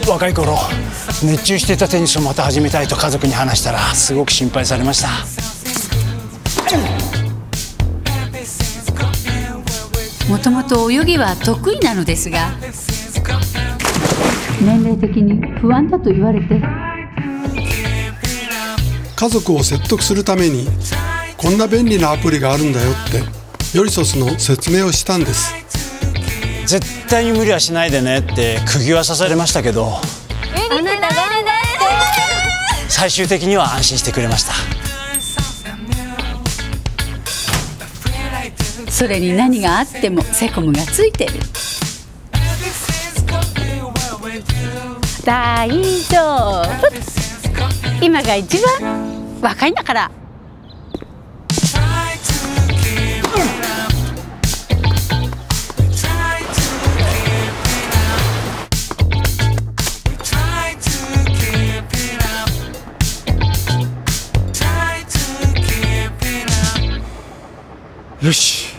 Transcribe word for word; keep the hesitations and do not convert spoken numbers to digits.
若い頃熱中していたテニスをまた始めたいと家族に話したらすごく心配されました。 もともと泳ぎは得意なのですが、年齢的に不安だと言われて、 家族を説得するためにこんな便利なアプリがあるんだよってヨリソスの説明をしたんです。 絶対に無理はしないでねって釘は刺されましたけど、最終的には安心してくれました。 それに何があってもセコムがついてる。大丈夫、今が一番若いんだから。 よし。